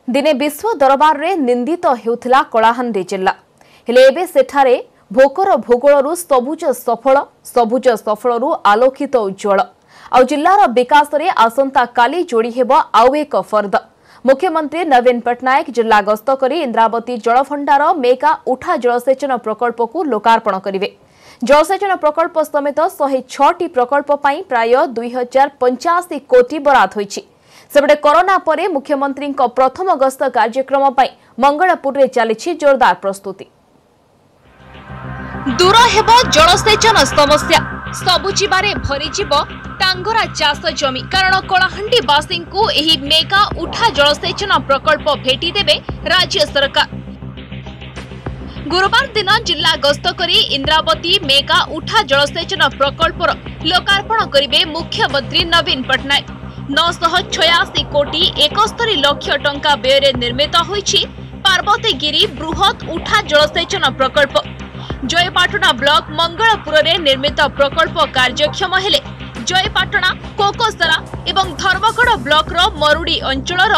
दिने विश्व दरबार रे निंदित हेउथिला कलाहांडी जिल्ला हेले एबे सेठारे भोकर भूगोलरू सबुज सफलरू आलोकित उज्जवल आ जिल्लार विकास रे आसंता काली जोड़ी हेबो आउ एक फर्द। मुख्यमंत्री नवीन पट्टनायक जिला गस्त करी इंद्रावती जलभंडार मेगा उठा जलसेचन प्रकल्प को लोकार्पण करिवे। जलसेचन प्रकल्प समेत 106टी प्रकल्प पई प्राय 2085 कोटी बराद होईछि। सेबडे कोरोना परे मुख्यमंत्री प्रथम गस्त कार्यक्रम पई मंगलपुर रे चलिछि जोरदार प्रस्तुति। दूर हेबो जलसेचन समस्या सबुजिबारे भरिजिबो टांगरा चाष जमी कारण कलाहांडी वासी को एही मेगा उठा जलसेचन प्रकल्प भेटी देबे राज्य सरकार। गुरुवार दिन जिला गस्त करी इंद्रावती मेगा उठा जलसेचन प्रकल्पर लोकार्पण करिवे मुख्यमंत्री नवीन पट्टनायक। 986 कोटी 71 लाख टंका व्यय निर्मित होईछि पार्वतीगिरी बृहत उठा जलसेचन प्रकल्प। जयपाटना ब्लॉक मंगलपुर रे निर्मित प्रकल्प कार्यक्षम हेले जयपाटना कोकोसरा एवं धर्मगढ़ ब्लॉक रो मरुड़ी अंचलर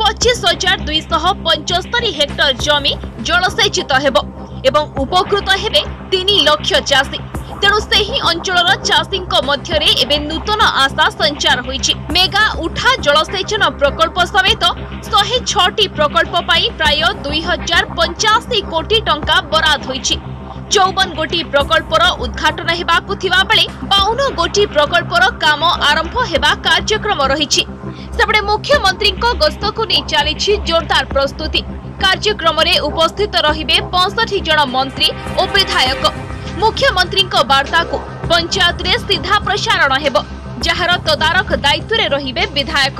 25,275 हेक्टर जमी जलसेचित हेबो एवं उपकृत हेबे 3 लाख चाषी। तेणु सेही अंचलर चाषींक मध्यरे एबे नूतन आशा संचार होईछि। मेगा उठा जलसेचन प्रकल्प समेत 106टी प्रकल्प पाई प्राय 2085 कोटी टंका बराद होईछि। 54 गोटी प्रकल्पर उद्घाटन हेबाकु थिबा बेले 52 गोटी प्रकल्पर काम आरंभ हेबा कार्यक्रम रहिछि। सेबडे मुख्यमंत्री गस्त को नै चलिछि जोरदार प्रस्तुति। कार्यक्रम रे उपस्थित रहिबे 65 जन मंत्री और विधायक। मुख्यमंत्री वार्ता को पंचायत रे सीधा प्रसारण हेबो जहार तदारख दायित्व रे रहिबे विधायक।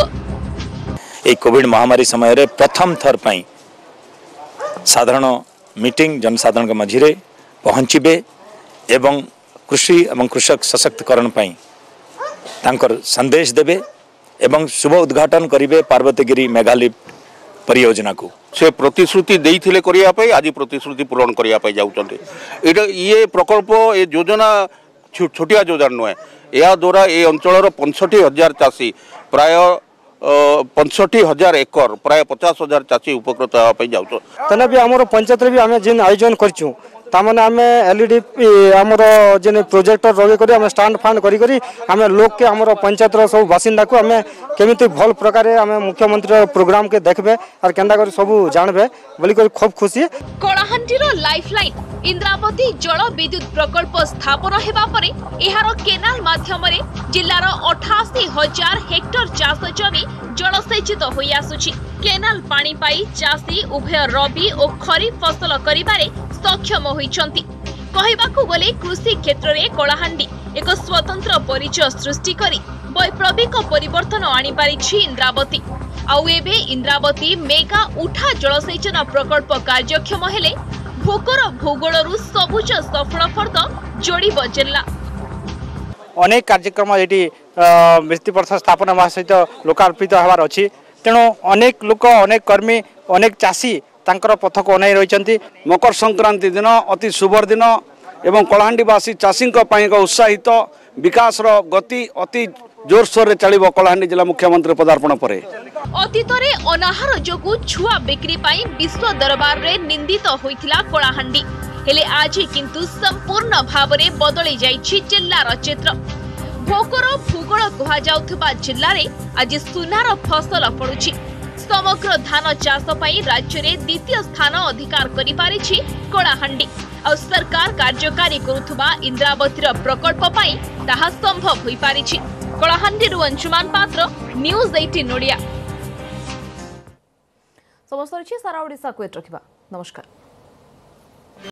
ए कोविड महामारी समय रे प्रथम थर पई साधारण मीटिंग जनसाधारण के मझिरे पहुँचे एवं कृषि एवं कृषक सशक्तिकरण पाई तांकर संदेश देवे एवं शुभ उद्घाटन करिवे पार्वतीगिरी मेगालिफ्ट परियोजना को। से प्रतिश्रुति देइथिले करिया पई आज प्रतिश्रुति पूरण करिया पई जाउचंते। एटा ये प्रकल्प ए योजना छोटिया योजना नुहे। या द्वारा ए अंचलर 65,000 चाषी प्राय 65,000 एकर प्राय 50,000 चाषी उपकृत होगा पई जाउछ। तने भी हमर पंचायत रे भी हमें जिन आयोजन करछु तामने आम एलईडी आमर जेन प्रोजेक्टर रगे करी आम स्टांड फांड करी करी आम लोक के आमर पंचायत सब बासिंदा को आम केमिति भल प्रकार आम मुख्यमंत्री प्रोग्राम के देखबे और केंदा करी सब जानबे बोली करी खूब खुशी। कलाहांडीर लाइफलाइन इंद्रावती जल विद्युत प्रकल्प स्थापन हेबा परे एहार केनाल माध्यम रे जिल्लार 88,000 हेक्टर चाष जमी जलसेचित होई आसुछि। केनाल पानी पाई चाषी उभय रबी और खरीफ फसल करिबारे सक्षम होइछंती। कहिबाकू गले कृषि क्षेत्र रे कलाहांडी एक स्वतंत्र परिचय सृष्टि करी वैप्लविक परिवर्तन आनी पारिछि इंद्रावती। आउ एबे इंद्रावती मेगा उठा जलसेचन प्रकल्प कार्यक्षम हेले भोकर भूगोलरू सबुज सफल फर्द जोड़िब जिल्ला। अनेक कार्यक्रम ये भित्तिप्रस्तर स्थापना सहित लोकार्पित होबार अछि। तेणु अनेक लोक अनेक कर्मी अनेक चाषी तांकर पथ को अनाई रही। मकर संक्रांति दिन अति शुभ दिन एवं कलाहांडीवासी चाषी एक उत्साहित विकास गति अति जोरसोर रे चलिबो कलाहांडी जिला मुख्यमंत्री पदार्पण पर। अतीत रे अनाहार जोगु छुआ बिक्री पाई विश्व दरबार रे निंदित होइथिला कलाहांडी हेले आज किंतु संपूर्ण भाव रे बदली जाइछि जिल्लार चित्र। भोकर भूगोल कहा जाउथबा जिल्ला रे आज सुनार फसल पड़ुछि। समग्र धान चाष पाई राज्य रे द्वितीय स्थान अधिकार करि पारिछि कलाहांडी। और सरकार कार्यकारी करुथबा इंद्रावतीर प्रकल्प पाई ताहा संभव होई पारिछि। कलाहांडीरु अंशुमान पात्र न्यूज 18 ओडिया। समस्त सारा ओडिसा को रखिबा। नमस्कार।